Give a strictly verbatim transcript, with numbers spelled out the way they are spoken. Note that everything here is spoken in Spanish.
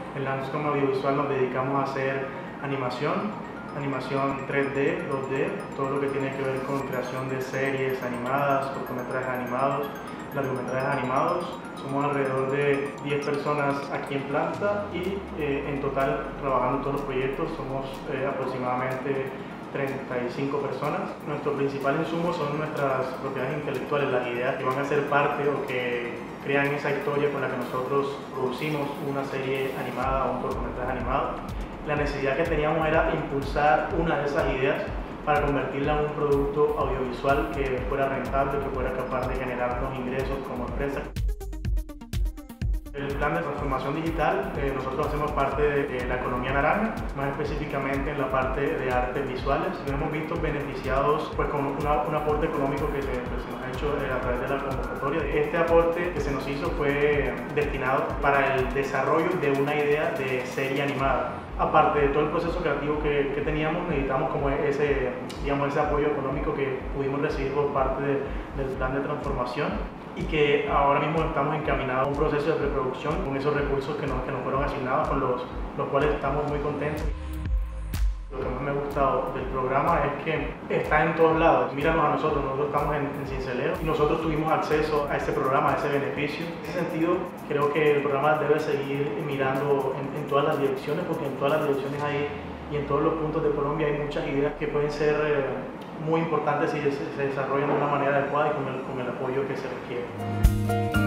En Landscape Audiovisual nos dedicamos a hacer animación, animación tres D, dos D, todo lo que tiene que ver con creación de series animadas, cortometrajes animados, largometrajes animados. Somos alrededor de diez personas aquí en planta y eh, en total trabajando en todos los proyectos somos eh, aproximadamente treinta y cinco personas. Nuestro principal insumo son nuestras propiedades intelectuales, las ideas que van a ser parte o que crean esa historia con la que nosotros producimos una serie animada o un cortometraje animado. La necesidad que teníamos era impulsar una de esas ideas para convertirla en un producto audiovisual que fuera rentable, que fuera capaz de generarnos ingresos como empresa. El plan de transformación digital, eh, nosotros hacemos parte de eh, la economía naranja, más específicamente en la parte de artes visuales. Nos hemos visto beneficiados pues, con una, un aporte económico que se, pues, se nos ha hecho eh, a través de la convocatoria. Este aporte que se nos hizo fue destinado para el desarrollo de una idea de serie animada. Aparte de todo el proceso creativo que, que teníamos, necesitamos como ese, digamos, ese apoyo económico que pudimos recibir por parte de, del plan de transformación y que ahora mismo estamos encaminados a un proceso de preproducción con esos recursos que nos, que nos fueron asignados, con los, los cuales estamos muy contentos. Lo que más me gusta del programa es que está en todos lados. Míranos a nosotros, nosotros estamos en, en Cinceleo y nosotros tuvimos acceso a ese programa, a ese beneficio. En ese sentido, creo que el programa debe seguir mirando en, en todas las direcciones, porque en todas las direcciones hay, y en todos los puntos de Colombia hay muchas ideas que pueden ser eh, muy importantes si se, se desarrollan de una manera adecuada y con el, con el apoyo que se requiere.